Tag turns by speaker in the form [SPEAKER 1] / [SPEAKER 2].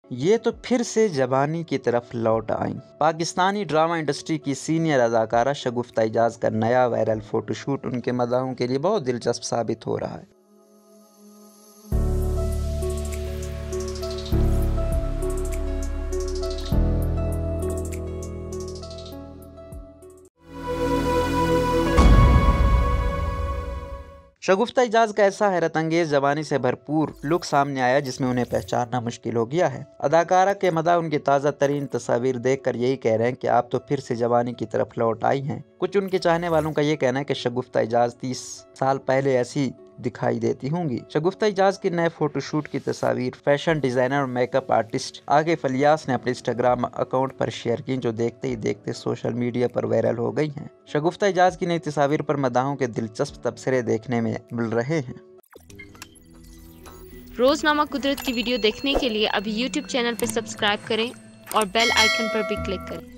[SPEAKER 1] ये तो फिर से जवानी की तरफ लौट आईं। पाकिस्तानी ड्रामा इंडस्ट्री की सीनियर अदाकारा शगुफ्ता एजाज का नया वायरल फोटोशूट उनके मदाहों के लिए बहुत दिलचस्प साबित हो रहा है। शगुफ्ता एजाज का ऐसा हैरत अंगेज जवानी से भरपूर लुक सामने आया जिसमें उन्हें पहचानना मुश्किल हो गया है। अदाकारा के मदाह उनकी ताज़ा तरीन तस्वीर देखकर यही कह रहे हैं कि आप तो फिर से जवानी की तरफ लौट आई हैं। कुछ उनके चाहने वालों का ये कहना है कि शगुफ्ता एजाज 30 साल पहले ऐसी दिखाई देती होंगी। शगुफ्ता एजाज के नए फोटोशूट की तस्वीर फैशन डिजाइनर और मेकअप आर्टिस्ट आगिफ इलियास ने अपने इंस्टाग्राम अकाउंट पर शेयर की, जो देखते ही देखते सोशल मीडिया पर वायरल हो गई हैं। शगुफ्ता एजाज की नई तस्वीर पर मदाहों के दिलचस्प तबसरे देखने में मिल रहे हैं।
[SPEAKER 2] रोजनामा कुदरत की वीडियो देखने के लिए अभी YouTube चैनल पर सब्सक्राइब करें और बेल आइकन पर भी क्लिक करें।